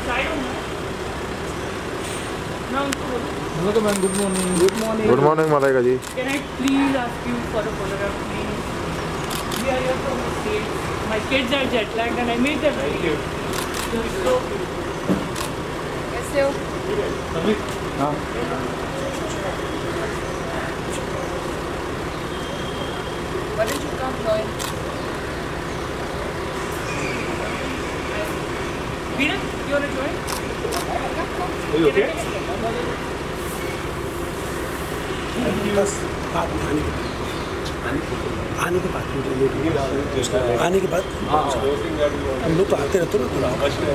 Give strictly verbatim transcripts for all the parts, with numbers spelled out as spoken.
Hello ma'am, good morning. Good morning. Good morning, Malaika ji. Can I please ask you for a photograph, please? We are here from the States. My kids are jet lagged and I made them very cute. You're so cute. कैसे हो? हाँ. Why did you come join? Veena, you wanna join? Are you okay? बस बात आने के आने के बाद आने के बाद हम लोग तो आते रहते ना थोड़ा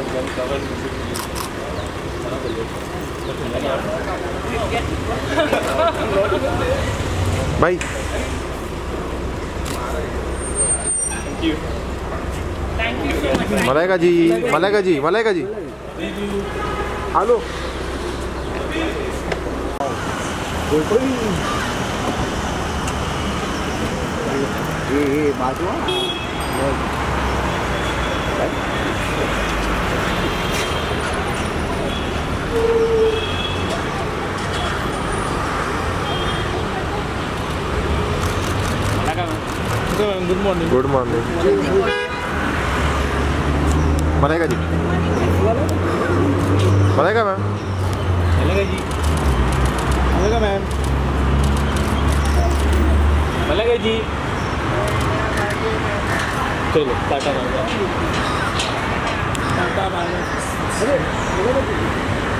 Bye. Thank you. Thank you so much. Malaika ji, Malaika ji, Malaika ji. Hello. ये ये बात हुआ Good morning. Good morning. Malaika ji. Malaika ma'am. Malaika ji. Malaika ma'am. Malaika ji. चलो tata bye bye tata bye bye.